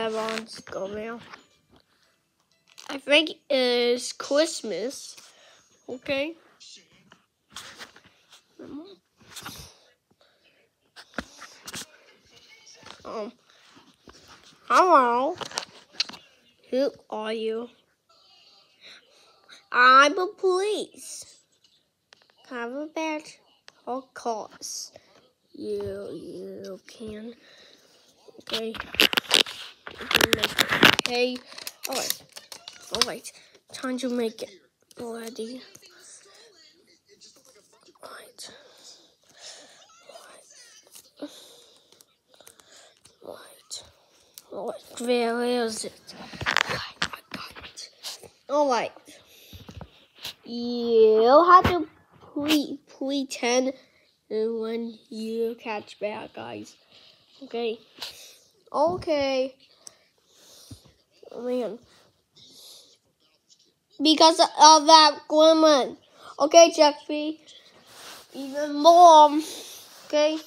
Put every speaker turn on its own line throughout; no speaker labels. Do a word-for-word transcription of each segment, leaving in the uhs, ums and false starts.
have on school mail. I think it's Christmas. Okay. Um. Hello. Who are you? I'm a police. Have a badge, of course. You, you can. Okay. Okay. All right. All right. Time to make it ready. All right. All right. All right. Where is it? I got it. All right. You have to pre pretend when you catch bad guys. Okay. Okay. Oh, man. Because of that gremlin. Okay, Jeffy. Even more. Okay.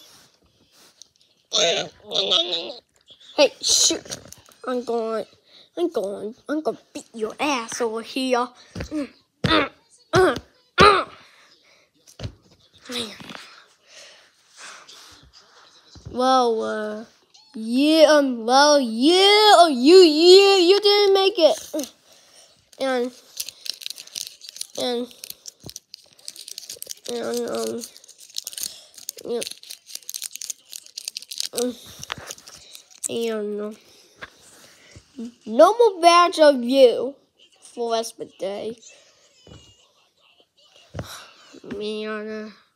Hey, shoot. I'm going. I'm going. I'm going to beat your ass over here. Mm, mm, mm, mm. Man. Well, uh, yeah, um, well, yeah, you, you, you didn't make it. And, and, and, um, yeah, um, and, um, no more badge of you for the rest of the day. Man, uh,